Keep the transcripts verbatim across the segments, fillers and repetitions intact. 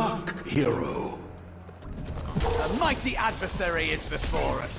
luck, hero. A mighty adversary is before us.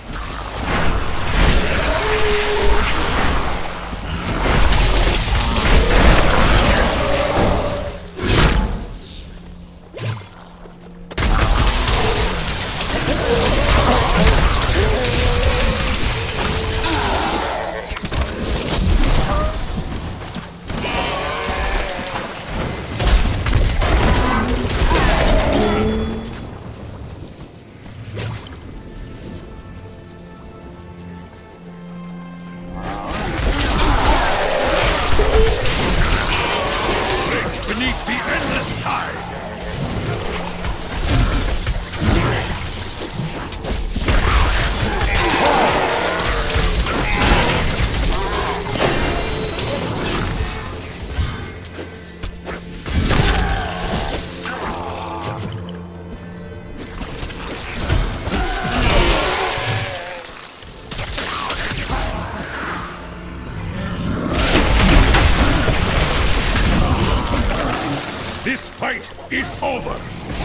Is over!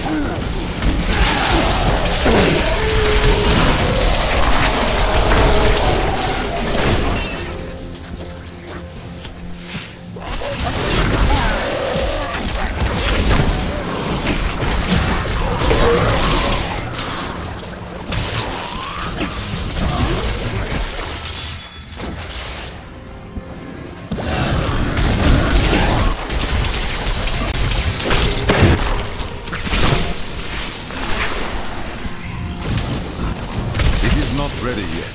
Ready yet.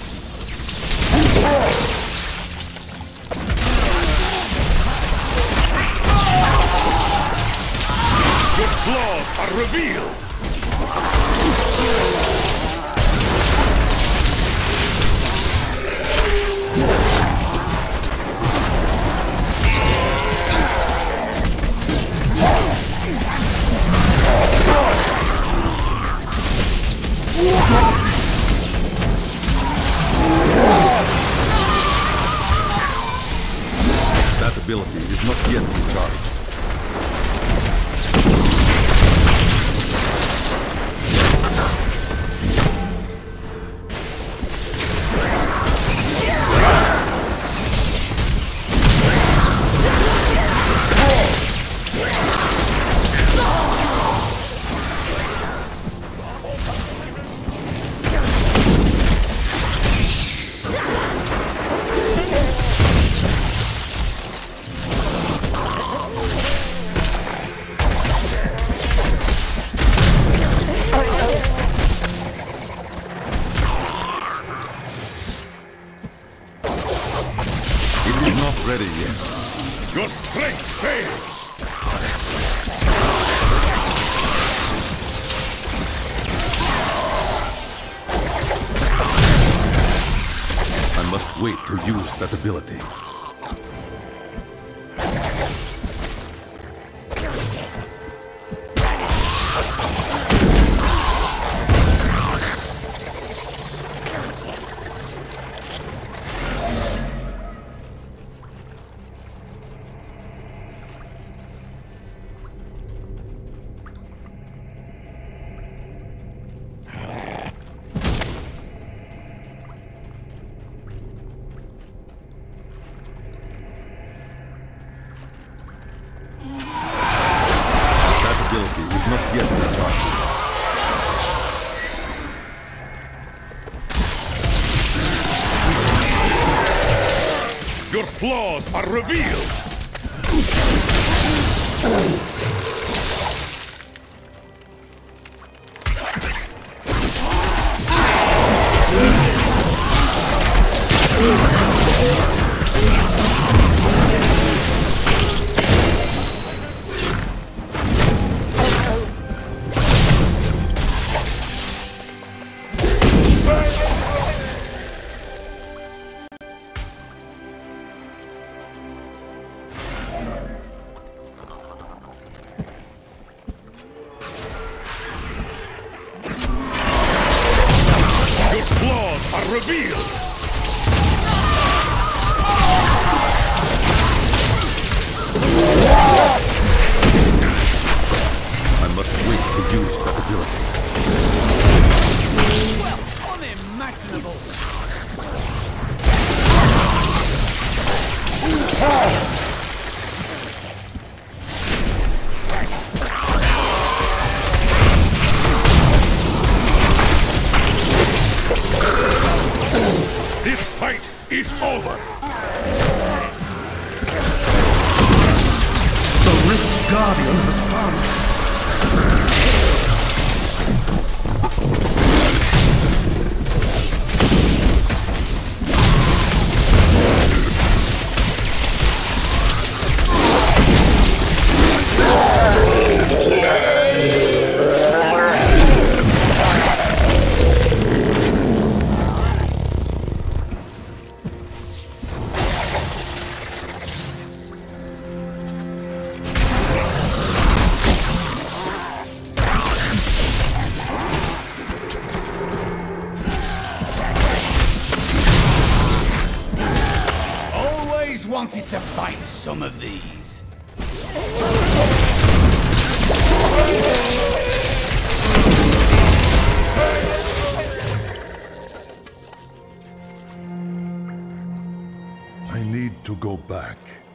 Your claws are revealed! That ability is not yet recharged. Ready yet. Your strength fails! I must wait to use that ability. Is not yet recharged. Your flaws are revealed! Are revealed! I must wait to use that ability. Well, unimaginable. This fight is over! The Rift Guardian has found it. Wanted to fight some of these. I need to go back.